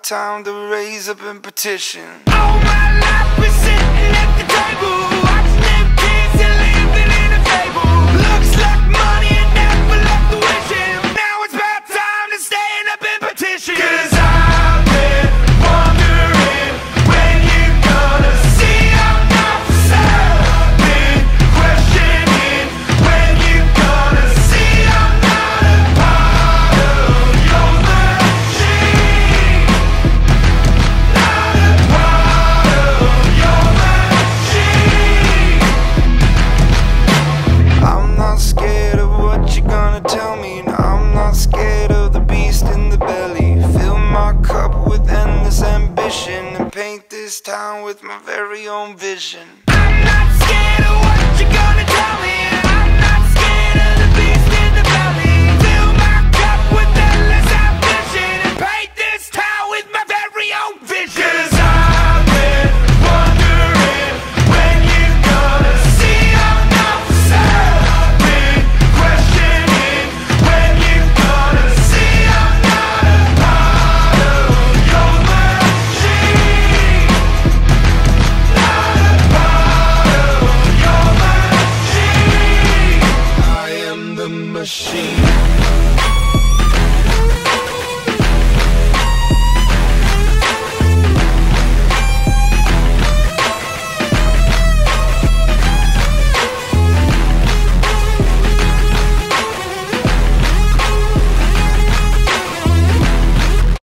time to raise up and petition. All my life been sitting at the table, watching them kids and living in a fable. Looks like money and never left the wishing. Now it's about time to stand up and petition. 'Cause I've been wondering when you're gonna see I'm not for sale. Been questioning when you're gonna see I'm not a part of your machine. Not a part of your machine. I'm not scared of what you're gonna tell me, and I'm not scared of the beast in the belly. Fill my cup with endless ambition and paint this town with my very own vision. I'm not scared of what you're gonna tell me, and I'm not scared of the beast in the belly. Fill my cup with endless ambition and paint this town with my very own vision. 'Cause I've been wondering when you're gonna see I'm not for sale. Been questioning when you're gonna see I'm not a part of your machine. Not a part of your machine. I am the machine.